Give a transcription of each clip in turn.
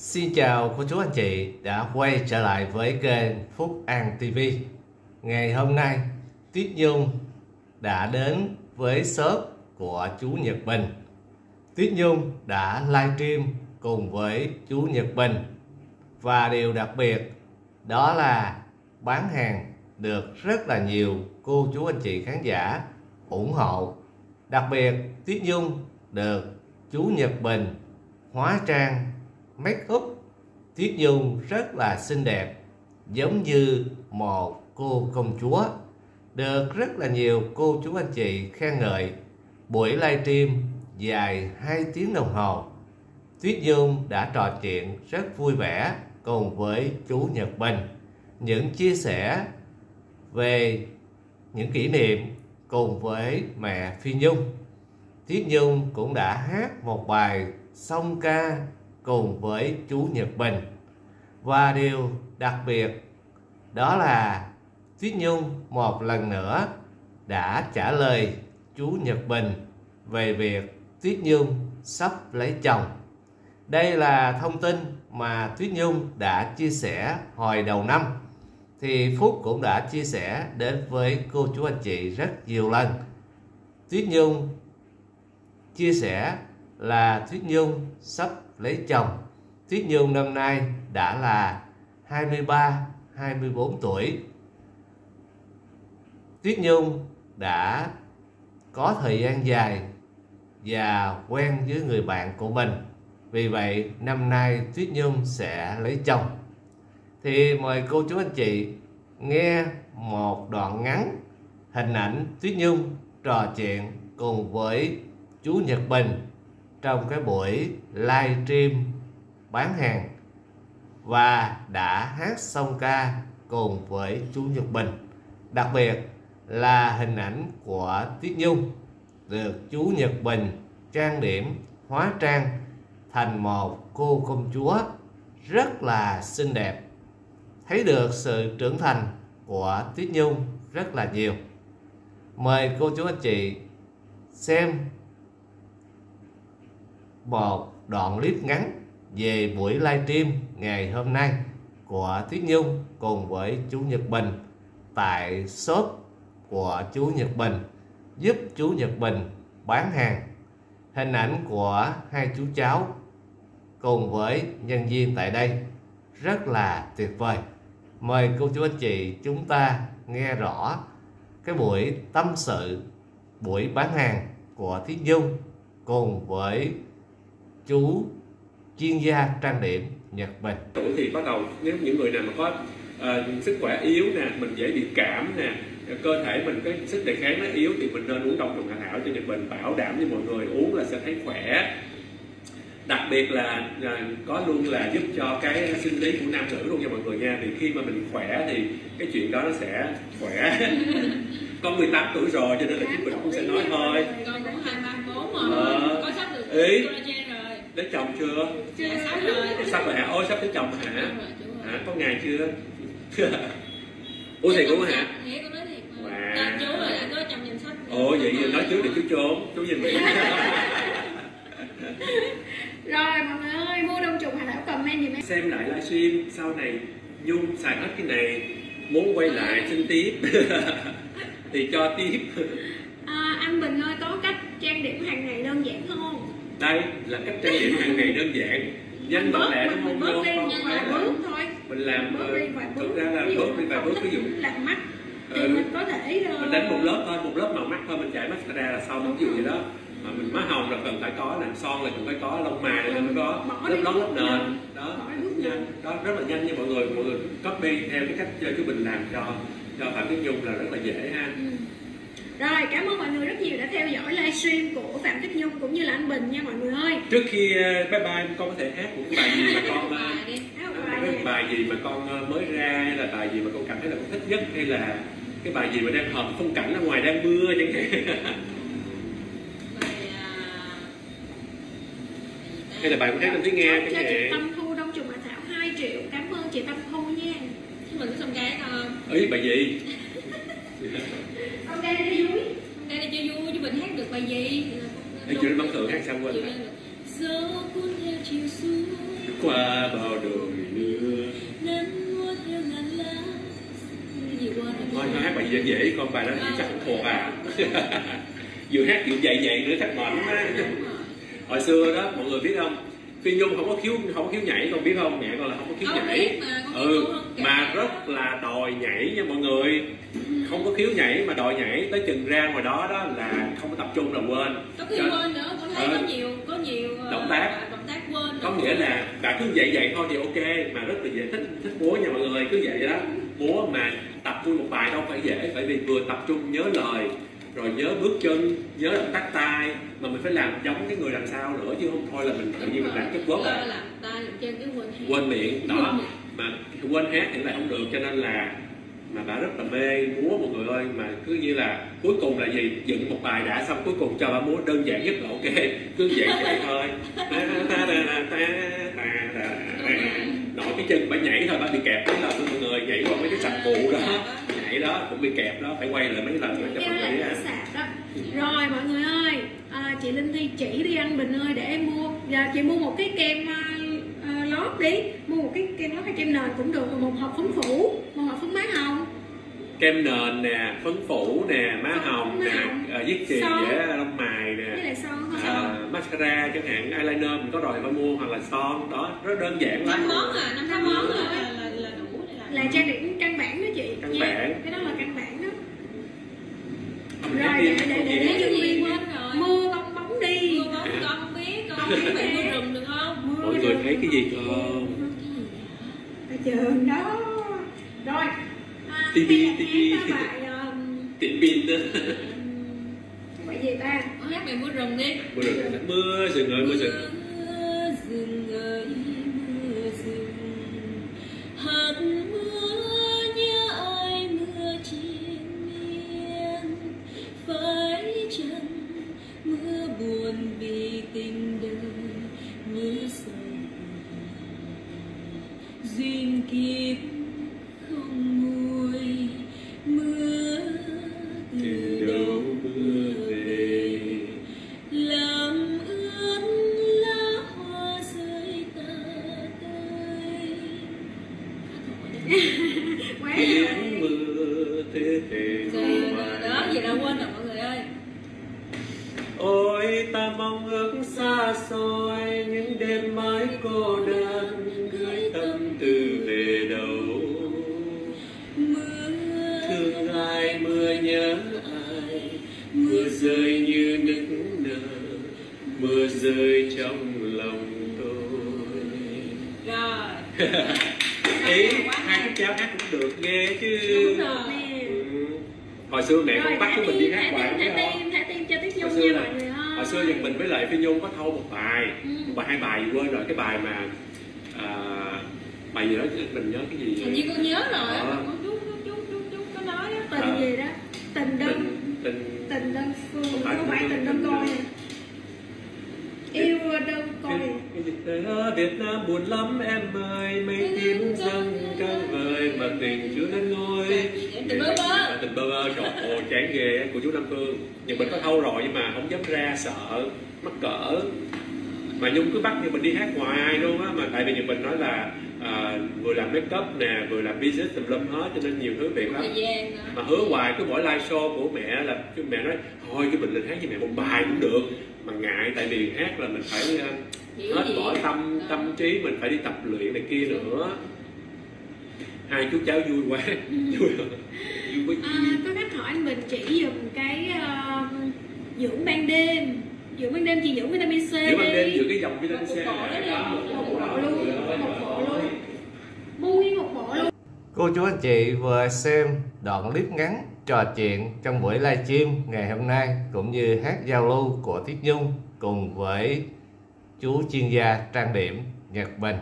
Xin chào cô chú anh chị đã quay trở lại với kênh Phúc An TV. Ngày hôm nay Tuyết Nhung đã đến với shop của chú Nhật Bình. Tuyết Nhung đã livestream cùng với chú Nhật Bình, và điều đặc biệt đó là bán hàng được rất là nhiều cô chú anh chị khán giả ủng hộ. Đặc biệt Tuyết Nhung được chú Nhật Bình hóa trang make up Tuyết Nhung rất là xinh đẹp, giống như một cô công chúa, được rất là nhiều cô chú anh chị khen ngợi. Buổi livestream dài 2 tiếng đồng hồ, Tuyết Nhung đã trò chuyện rất vui vẻ cùng với chú Nhật Bình, những chia sẻ về những kỷ niệm cùng với mẹ Phi Nhung. Tuyết Nhung cũng đã hát một bài song ca cùng với chú Nhật Bình. Và điều đặc biệt đó là Tuyết Nhung một lần nữa đã trả lời chú Nhật Bình về việc Tuyết Nhung sắp lấy chồng. Đây là thông tin mà Tuyết Nhung đã chia sẻ hồi đầu năm, thì Phúc cũng đã chia sẻ đến với cô chú anh chị rất nhiều lần. Tuyết Nhung chia sẻ là Tuyết Nhung sắp lấy chồng. Tuyết Nhung năm nay đã là 23-24 tuổi. Tuyết Nhung đã có thời gian dài và quen với người bạn của mình. Vì vậy năm nay Tuyết Nhung sẽ lấy chồng. Thì mời cô chú anh chị nghe một đoạn ngắn hình ảnh Tuyết Nhung trò chuyện cùng với chú Nhật Bình trong cái buổi livestream bán hàng, và đã hát song ca cùng với chú Nhật Bình. Đặc biệt là hình ảnh của Tuyết Nhung được chú Nhật Bình trang điểm hóa trang thành một cô công chúa rất là xinh đẹp, thấy được sự trưởng thành của Tuyết Nhung rất là nhiều. Mời cô chú anh chị xem một đoạn clip ngắn về buổi livestream ngày hôm nay của Tuyết Nhung cùng với chú Nhật Bình tại shop của chú Nhật Bình, giúp chú Nhật Bình bán hàng. Hình ảnh của hai chú cháu cùng với nhân viên tại đây rất là tuyệt vời. Mời cô chú anh chị chúng ta nghe rõ cái buổi tâm sự, buổi bán hàng của Tuyết Nhung cùng với chú chuyên gia trang điểm Nhật Bình. Thì bắt đầu nếu những người nào mà có sức khỏe yếu nè, mình dễ bị cảm nè, cơ thể mình cái sức đề kháng nó yếu, thì mình nên uống đông trùng hạ thảo cho Nhật Bình, bảo đảm với mọi người uống là sẽ thấy khỏe. Đặc biệt là có luôn là giúp cho cái sinh lý của nam nữ luôn nha mọi người nha. Thì khi mà mình khỏe thì cái chuyện đó nó sẽ khỏe. Con 18 tuổi rồi cho nên là chúng mình cũng sẽ nói thôi. Con cũng 24 rồi. Có sắp được ý collagen rồi. Lấy chồng chưa? Dạ sắp rồi. Sắp rồi hả? Ôi sắp tới chồng hả? Hả? Có ngày chưa? Ủa thiệt cũng hả? Thiệt, con nói thiệt mà. Wow. Tên chú rồi đã có chồng danh sách. Ồ vậy nói trước để chú trốn, chú nhìn Mỹ. Rồi mọi người ơi, mua đông trùng hạ thảo comment giùm em. Xem lại livestream sau này Nhung xài hết cái này, muốn quay lại xin tiếp thì cho tiếp. Anh Bình ơi, có cách trang điểm hàng ngày đơn giản không? Đây là cách trang điểm hàng ngày đơn giản, nhanh gọn lẹ đúng không? Bớt đi vài bước thôi. Mình làm thực ra là bớt đi vài bước, ví dụ làm mắt thì mình có thể mình đánh một lớp thôi, một lớp màu mắt thôi, mình chải mascara là xong, ví dụ vậy đó. Mà mình má hồng là cần phải có, làm son là cần phải có, lông mày là phải có, lớp lót lớp nền đó, nhanh đó, rất là nhanh nha mọi người copy theo cái cách chú Bình làm cho Phạm Tuyết Nhung là rất là dễ ha. Rồi, cảm ơn mọi người rất nhiều đã theo dõi livestream của Phạm Tuyết Nhung cũng như là anh Bình nha mọi người ơi. Trước khi bye bye, con có thể hát một cái bài gì mà con bài gì mà con mới ra, hay là bài gì mà con cảm thấy là con thích nhất, hay là cái bài gì mà đang hợp phong cảnh ở ngoài đang mưa chẳng hạn. Hay là bài cũng hát lên tiếng nghe cho chị Tâm Thu đông trùng hạ thảo 2 triệu. Cảm ơn chị Tâm Thu nha. Chứ mình có song gái không? Ý bài gì? Con đây đi vui. Con đây đi cho vui, chứ mình hát được bài gì? Hay chưa đến bấm thường hát sao quên hả? Gió cuốn theo chiều xuống qua bao đời nữa. Thôi hát bài dễ dễ, con bài đó chắc cũng thuộc à. Vừa hát vừa dậy nữa chắc mệt quá. Hồi xưa đó mọi người biết không, Phi Nhung không có khiếu nhảy, con biết không? Mẹ con là không có khiếu nhảy. Mà rất là đòi nhảy nha mọi người. Không có khiếu nhảy mà đòi nhảy, tới chừng ra ngoài đó đó là không có tập trung là quên. Có khi quên nữa, con thấy có nhiều động tác quên. Có nghĩa là đã cứ dậy thôi thì ok, mà rất là dễ thích múa nha mọi người, cứ vậy đó. Múa mà tập trung một bài đâu phải dễ, bởi vì vừa tập trung nhớ lời, rồi nhớ bước chân, nhớ động tác tay, mà mình phải làm giống cái người đằng sau nữa, chứ không thôi là mình tự nhiên mình làm cái quất à. Quên miệng đó, mà quên hát thì lại không được, cho nên là mà bà rất là mê múa mọi người ơi. Mà cứ như là cuối cùng là gì, dựng một bài đã xong cuối cùng cho bà múa đơn giản nhất là ok, cứ vậy thôi. Nổi cái chân bà nhảy thôi, bà bị kẹp mấy lần mọi người, nhảy qua mấy cái sạp cụ đó, nhảy đó cũng bị kẹp đó, phải quay lại mấy lần nữa cho mọi người á. Rồi mọi người ơi, chị Linh Thi chỉ đi anh Bình ơi để em mua. Giờ chị mua một cái kem lót đi, mua một cái kem lót hay kem nền cũng được, một hộp phấn phủ, một hộp phấn má hồng. Kem nền nè, phấn phủ nè, má hồng nè, viết chì vẽ lông mày nè, với lại son mascara chẳng hạn, eyeliner mình có rồi phải mua, hoặc là son đó, rất đơn giản lắm. 5 món à, 5 món rồi là đủ là trang điểm căn bản đó chị. Căn bản. Cái đó là căn bản đó. Rồi để chuẩn bị quên rồi. Mưa bong bóng đi. Mưa bóng con không biết, con biết bạn mưa rừng được không? Mọi người thấy cái gì không? Ở trường đó. Rồi. TV tiện pin đó. Vậy gì ta? Hát bài mưa rừng đi. Mưa rừng ơi, mưa rừng. Mưa rừng ơi, mưa rừng. Hạt mưa nhớ ai mưa triền miên. Phải chăng mưa buồn vì tình đời, mưa sầu duyên kiếp không nguôi, mưa từ đâu mưa về làm ướt lá hoa rơi tả tơi. Tiếng mưa thế thể đó gì đâu quên rồi mọi người ơi. Ôi ta mong ước xa xôi những đêm mãi cô đơn, gửi tâm tư về đâu. Mưa thương ai mưa nhớ ai, mưa rơi như nức nở, mưa rơi trong lòng tôi. rồi. Ý hai các cháu hát cũng được nghe chứ. Đúng rồi. Hồi xưa mẹ cũng bắt chúng mình đi hát hoài thả tim cho Tiết Nhung nha mọi người ơi. Hồi xưa thì mình với lại Phi Nhung có thâu một bài, một bài hai bài quên rồi, cái bài mà bài gì đó mình nhớ cái gì. Hình như con nhớ rồi. Con chút có nói đó. Tình gì đó, tình đơn phương, không phải tình đơn coi nè. Yêu đơn coi. Việt Nam buồn lắm em ơi, mây tím dâng căng vời mà tình chưa lên ngôi. Tình bơ bơ trời ơi chán ghê của chú Nam Phương. Nhưng mình có thâu rồi nhưng mà không dám ra, sợ mắc cỡ. Mà Nhung cứ bắt như mình đi hát ngoài luôn á, mà tại vì như mình nói là vừa làm make up nè, vừa làm business tùm lum hết, cho nên nhiều thứ việc lắm. Mà hứa hoài cứ mỗi live show của mẹ là chứ mẹ nói thôi cái mình lên hát với mẹ một bài cũng được, mà ngại tại vì hát là mình phải hết bỏ tâm trí, mình phải đi tập luyện này kia nữa. Hai chú cháu vui quá. Vui có khách hỏi anh Bình chỉ dùm cái dưỡng ban đêm. Dưỡng ban đêm chị dưỡng vitamin C đi. Dưỡng ban đêm dưỡng cái dòng vitamin C. Một bộ luôn. Mua nguyên một bộ luôn. Cô chú anh chị vừa xem đoạn clip ngắn trò chuyện trong buổi livestream ngày hôm nay, cũng như hát giao lưu của Tiết Nhung cùng với chú chuyên gia trang điểm Nhật Bình.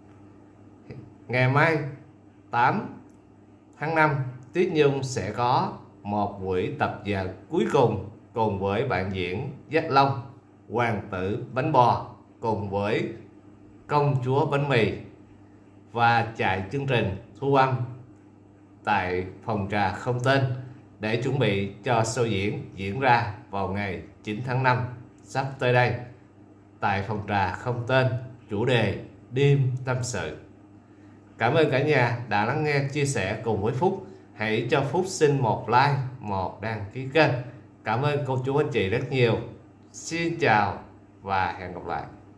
Ngày mai 8 tháng 5, Tiết Nhung sẽ có một buổi tập dượt cuối cùng với bạn diễn Dắt Long, Hoàng tử bánh bò cùng với công chúa bánh mì, và chạy chương trình thu âm tại phòng trà không tên để chuẩn bị cho show diễn ra vào ngày 9 tháng 5 sắp tới đây tại phòng trà không tên, chủ đề đêm tâm sự. Cảm ơn cả nhà đã lắng nghe chia sẻ cùng với Phúc. Hãy cho Phúc xin một like, một đăng ký kênh. Cảm ơn cô chú anh chị rất nhiều. Xin chào và hẹn gặp lại.